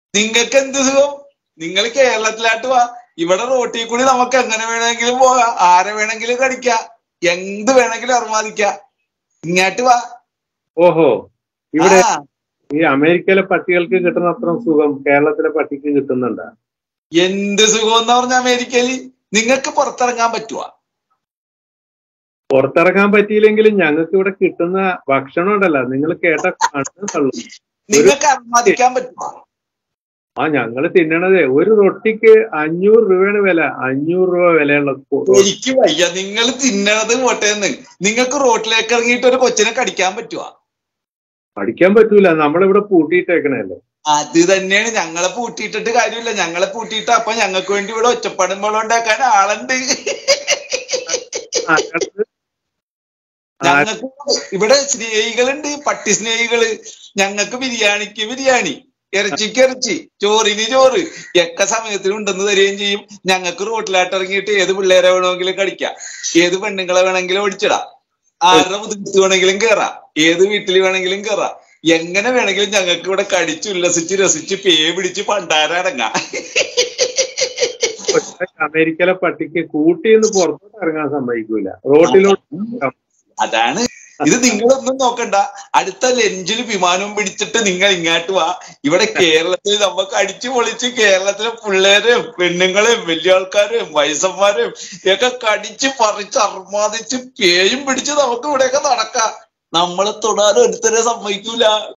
നിങ്ങൾക്ക് എന്ത് സുഖം? നിങ്ങൾ കേരളത്തിലാട്ട് വാ. ഇവിടെ റോട്ടിൽ കൂടി നമുക്ക് എങ്ങനെ വേണമെങ്കിലും പോകാം, ആരെ വേണമെങ്കിലും കടിക്കാം, എന്ത് വേണമെങ്കിലും അർമാദിക്കാം. ഇങ്ങോട്ട് വാ. ഓഹോ, ഇവിടെ ഈ അമേരിക്കയിലെ പട്ടികൾക്ക് കിട്ടുന്ന അത്ര സുഖം കേരളത്തിലെ പട്ടിക്ക് കിട്ടുന്നുണ്ടാ? എന്ത് സുഖം എന്ന് പറഞ്ഞ അമേരിക്കയില് നിങ്ങൾക്ക് പുറത്തിറങ്ങാൻ പറ്റുവാ? പുറത്തിറങ്ങാൻ പറ്റിയില്ലെങ്കിലും ഞങ്ങൾക്ക് ഇവിടെ കിട്ടുന്ന ഭക്ഷണം ഉണ്ടല്ലോ, നിങ്ങൾ കേട്ട തള്ളു. നിങ്ങൾക്ക് അർമാദിക്കാൻ പറ്റുവാ? ഞങ്ങള് തിന്നണതേ ഒരു റൊട്ടിക്ക് 500 രൂപയാണ് വില. 500 രൂപ വിലയുള്ള. എനിക്ക് വയ്യ. നിങ്ങൾ തിന്നണത് പോട്ടേന്ന്. നിങ്ങൾക്ക് റോട്ടിലേക്ക് ഇറങ്ങിയിട്ട് ഒരു കൊച്ചിനെ കടിക്കാൻ പറ്റുവാ? കടിക്കാൻ പറ്റൂല, നമ്മളിവിടെ പൂട്ടിയിട്ടേക്കണല്ലേ. അത് തന്നെയാണ്. ഞങ്ങളെ പൂട്ടിയിട്ടിട്ട് കാര്യമില്ല. ഞങ്ങളെ പൂട്ടിയിട്ട് അപ്പൊ ഞങ്ങൾക്ക് വേണ്ടി ഇവിടെ ഒച്ചപ്പാടും വെള്ളം ഉണ്ടാക്കാൻ ആളുണ്ട്. ഞങ്ങൾക്ക് ഇവിടെ സ്നേഹികളുണ്ട്, പട്ടി സ്നേഹികള്. ഞങ്ങൾക്ക് ബിരിയാണിക്ക് ബിരിയാണി, ഇറച്ചിക്ക് ഇറച്ചി, ചോറിന് ചോറ് ഒക്കെ സമയത്തിന് ഉണ്ടെന്ന് തരികയും ചെയ്യും. ഞങ്ങൾക്ക് റോട്ടിലാട്ട് ഇറങ്ങിയിട്ട് ഏത് പിള്ളേരെ വേണമെങ്കിലും കടിക്കാം, ഏത് പെണ്ണുങ്ങളെ വേണമെങ്കിലും ഓടിച്ചിടാം, ആരുടെ മുതുകത്ത് വേണമെങ്കിലും കയറാം, ഏത് വീട്ടിൽ വേണമെങ്കിലും കയറാം. എങ്ങനെ വേണമെങ്കിലും ഞങ്ങൾക്ക് ഇവിടെ കടിച്ച് ഉല്ലസിച്ച് രസിച്ച് പേ പിടിച്ച് പണ്ടാരടങ്ങാം. അമേരിക്കയിലെ പട്ടിക്ക് കൂട്ടിന്ന് പുറത്തോട്ട് ഇറങ്ങാൻ സമ്മതിക്കൂല, റോട്ടിലോട്ട്. അതാണ് ഇത്. നിങ്ങളൊന്നും നോക്കണ്ട. അടുത്ത ലഞ്ചിൽ വിമാനവും പിടിച്ചിട്ട് നിങ്ങൾ ഇങ്ങോട്ട് വാ. ഇവിടെ കേരളത്തിൽ നമുക്ക് അടിച്ചു പൊളിച്ച് കേരളത്തിലെ പിള്ളേരെയും പെണ്ണുങ്ങളെയും വലിയ ആൾക്കാരെയും വയസ്സന്മാരെയും ഒക്കെ കടിച്ച് പറിച്ച് അർമാദിച്ച് പേയും പിടിച്ച് നമുക്ക് ഇവിടെയൊക്കെ നടക്കാം. നമ്മളെ തൊടാൻ ഒരുത്തരെ സമ്മതിക്കൂല.